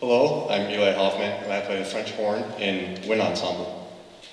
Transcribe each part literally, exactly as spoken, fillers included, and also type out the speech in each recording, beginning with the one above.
Hello, I'm Eli Hoffman, and I play the French horn in Wind Ensemble.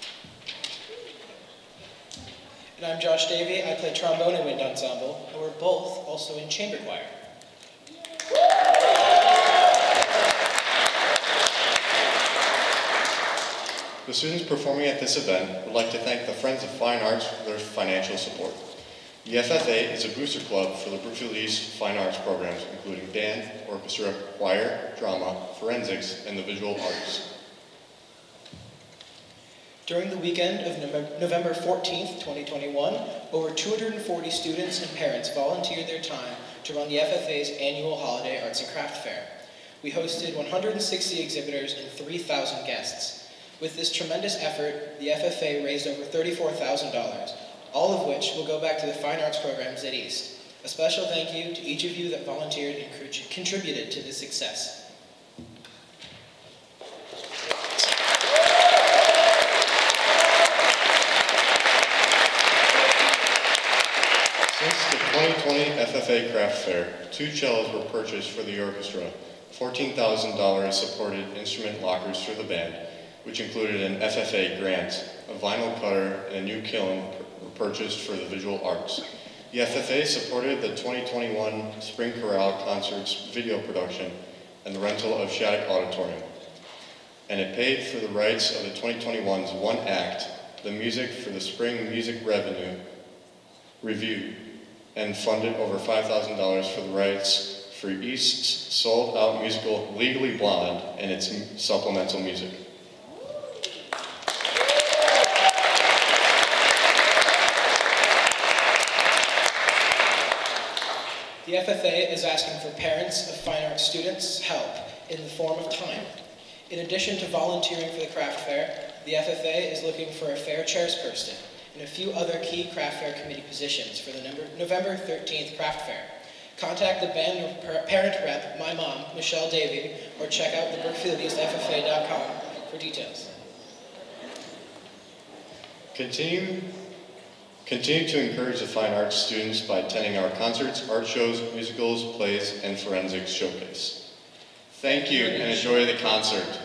And I'm Josh Davey, I play trombone in Wind Ensemble, and we're both also in chamber choir. The students performing at this event would like to thank the Friends of Fine Arts for their financial support. The F F A is a booster club for the Brookfield East Fine Arts programs, including band, orchestra, choir, drama, forensics, and the visual arts. During the weekend of November fourteenth, twenty twenty-one, over two hundred forty students and parents volunteered their time to run the F F A's annual Holiday Arts and Craft Fair. We hosted one hundred sixty exhibitors and three thousand guests. With this tremendous effort, the F F A raised over thirty-four thousand dollars, all of which will go back to the fine arts programs at East. A special thank you to each of you that volunteered and contributed to this success. Since the twenty twenty F F A Craft Fair, two cellos were purchased for the orchestra, fourteen thousand dollars supported instrument lockers for the band, which included an F F A grant, a vinyl cutter, and a new kiln were purchased for the visual arts. The F F A supported the twenty twenty-one Spring Chorale Concerts video production and the rental of Shattuck Auditorium. And it paid for the rights of the twenty twenty-one's One Act, the music for the Spring Music Revenue Review, and funded over five thousand dollars for the rights for East's sold-out musical Legally Blonde and its supplemental music. The F F A is asking for parents of fine arts students' help in the form of time. In addition to volunteering for the craft fair, the F F A is looking for a fair chairperson and a few other key craft fair committee positions for the November thirteenth craft fair. Contact the band or parent rep, my mom, Michelle Davey, or check out the Brookfield East F F A dot com for details. Continue Continue to encourage the fine arts students by attending our concerts, art shows, musicals, plays, and forensics showcase. Thank you, and enjoy the concert.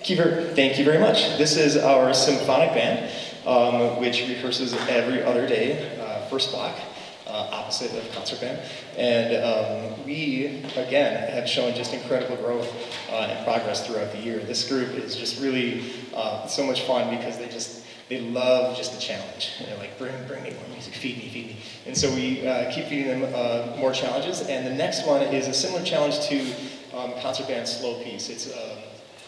Kiefer, thank you very much. This is our symphonic band, um, which rehearses every other day, uh, first block, uh, opposite of concert band. And um, we, again, have shown just incredible growth uh, and progress throughout the year. This group is just really uh, so much fun because they just, they love just the challenge. You know, like, bring, bring me more music, feed me, feed me. And so we uh, keep feeding them uh, more challenges. And the next one is a similar challenge to um, concert band's Slow Piece. It's, um,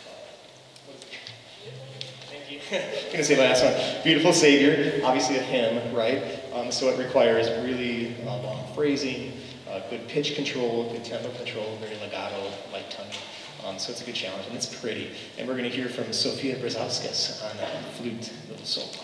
thank you. I'm gonna say the last one. Beautiful Savior, obviously a hymn, right? Um, so it requires really uh, long phrasing, uh, good pitch control, good tempo control, very legato, light tongue. Um, so it's a good challenge, and it's pretty. And we're going to hear from Sofia Brzauskas on uh, flute, little solo.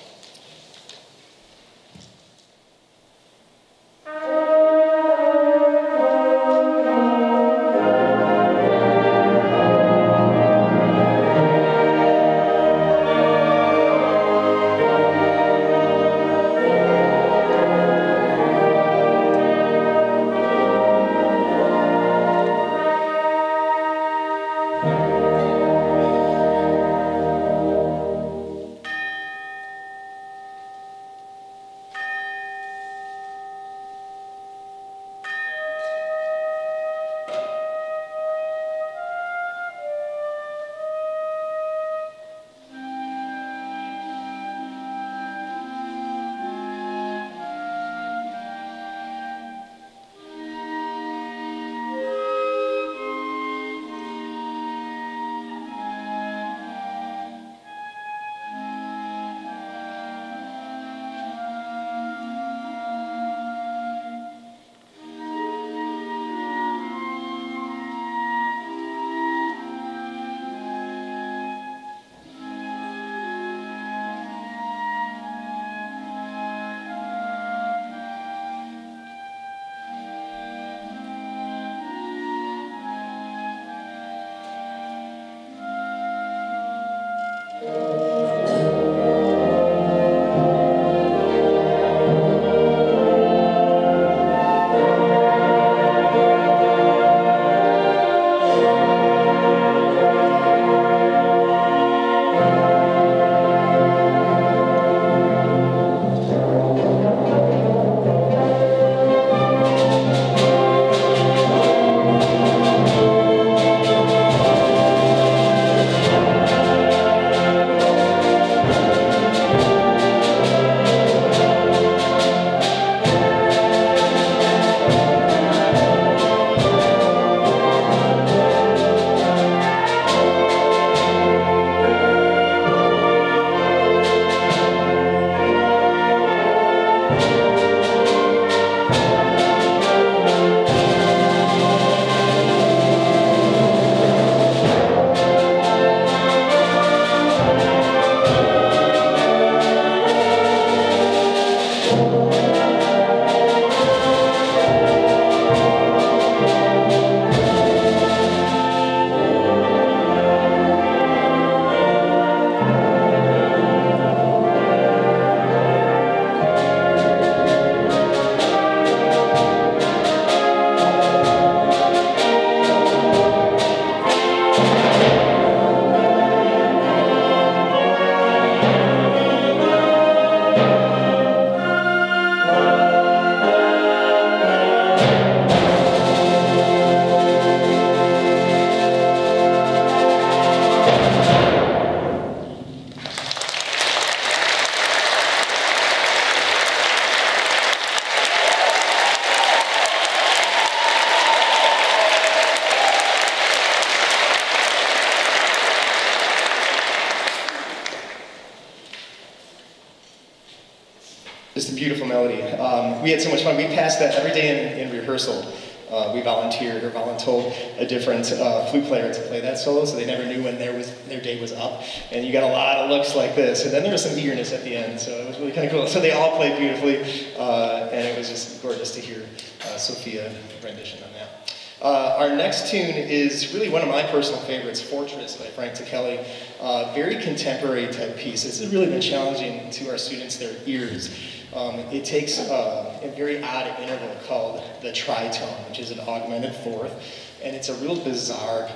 Just a beautiful melody. Um, we had so much fun. We passed that every day in, in rehearsal. Uh, we volunteered or voluntold a different uh, flute player to play that solo, so they never knew when their was their day was up. And you got a lot of looks like this. And then there was some eagerness at the end, so it was really kind of cool. So they all played beautifully, uh, and it was just gorgeous to hear uh, Sophia rendition on that. Uh, our next tune is really one of my personal favorites, Fortress by Frank Ticheli. Uh, very contemporary type piece. This has really been challenging to our students, their ears. Um, it takes uh, a very odd interval called the tritone, which is an augmented fourth, and it's a real bizarre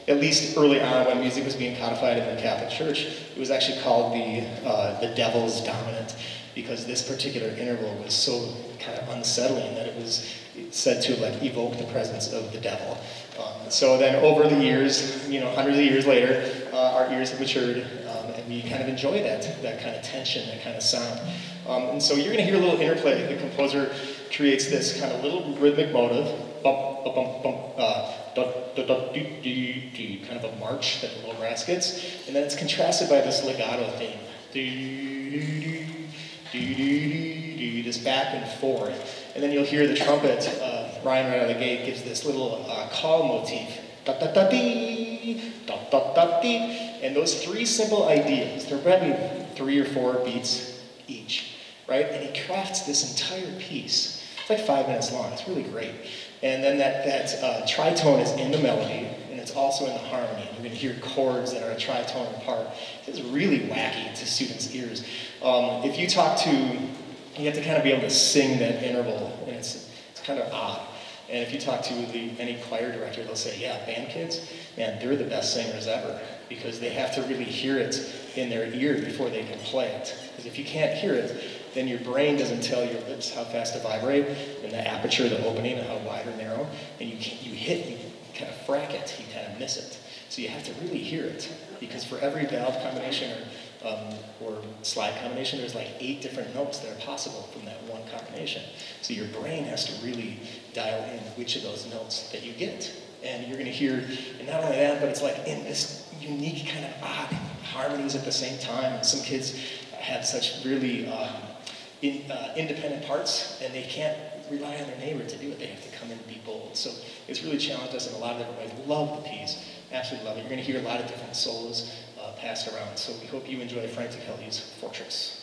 at least early on when music was being codified in the Catholic Church, it was actually called the, uh, the Devil's Dominant, because this particular interval was so kind of unsettling that it was said to like evoke the presence of the devil. Um, so then over the years, you know, hundreds of years later, uh, our ears have matured, um, and we kind of enjoy that, that kind of tension, that kind of sound. Um, and so you're gonna hear a little interplay. The composer creates this kind of little rhythmic motive, bump, bump, bump, bump, uh, da, da, da, doo, doo, doo, kind of a march that the little brass gets, and then it's contrasted by this legato theme. Doo, doo, doo, doo, doo, doo, this back and forth. And then you'll hear the trumpet, uh, Ryan right out of the gate gives this little uh, call motif. Da, da, da, dee, da, da, da, dee. And those three simple ideas, they're probably three or four beats each, right? And he crafts this entire piece. It's like five minutes long, it's really great. And then that, that uh, tritone is in the melody, and it's also in the harmony. You're gonna hear chords that are a tritone apart. It's really wacky to students' ears. Um, if you talk to, you have to kind of be able to sing that interval, and it's, it's kind of odd. And if you talk to the, any choir director, they'll say, yeah, band kids, man, they're the best singers ever, because they have to really hear it in their ear before they can play it. Because if you can't hear it, then your brain doesn't tell your lips how fast to vibrate, and the aperture, the opening, and how wide or narrow, and you, can, you hit, you kind of frack it, you kind of miss it. So you have to really hear it, because for every valve combination or Um, or slide combination, there's like eight different notes that are possible from that one combination. So your brain has to really dial in which of those notes that you get. And you're gonna hear, and not only that, but it's like in this unique kind of odd harmonies at the same time. And some kids have such really um, in, uh, independent parts, and they can't rely on their neighbor to do it. They have to come in and be bold. So it's really challenged us in a lot of different ways. Love the piece, absolutely love it. You're gonna hear a lot of different solos Uh, passed around. So we hope you enjoy Frank Ticheli's Fortress.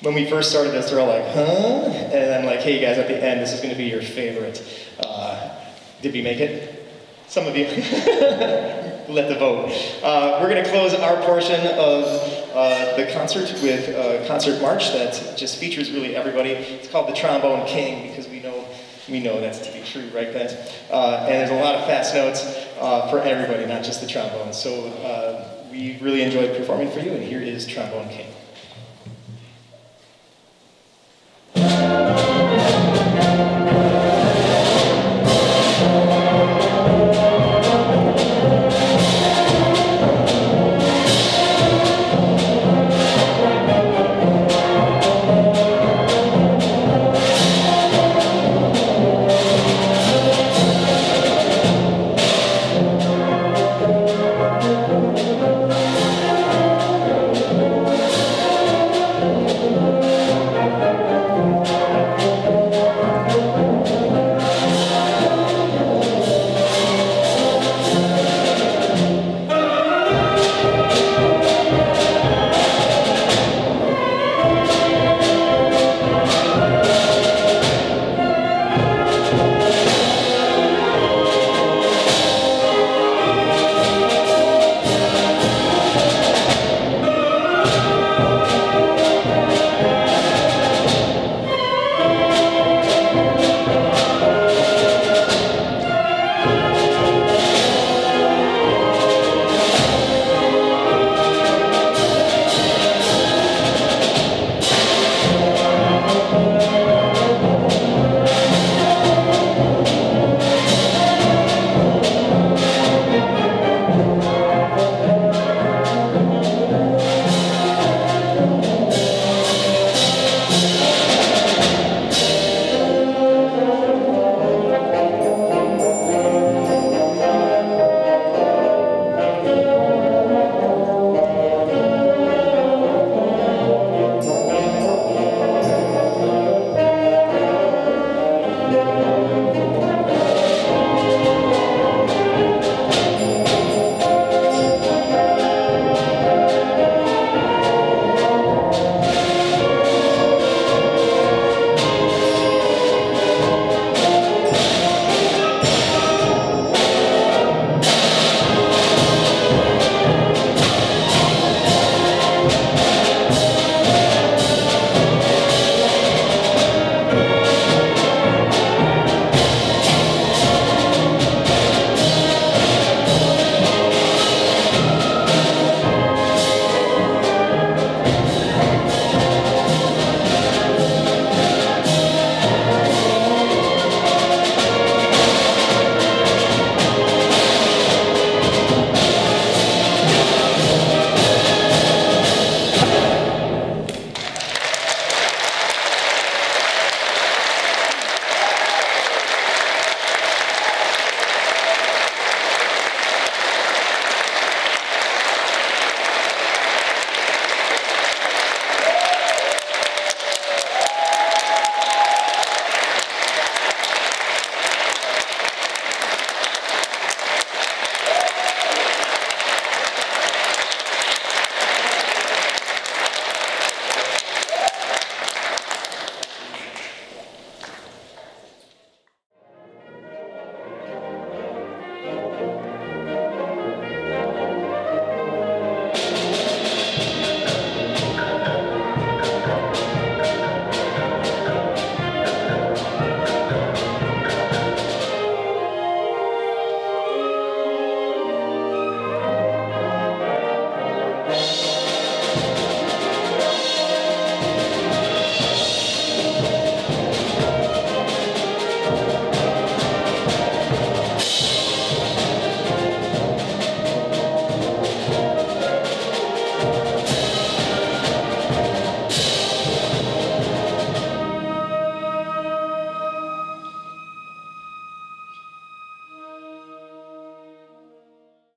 when we first started this, they're all like, huh? And I'm like, hey guys, at the end, this is gonna be your favorite. Uh, did we make it? Some of you. Let the vote. Uh, we're gonna close our portion of uh, the concert with a concert march that just features really everybody. It's called the Trombone King because we know we know that's to be true, right, guys? Uh, and there's a lot of fast notes uh, for everybody, not just the trombone. So uh, we really enjoyed performing for you, and here is Trombone King.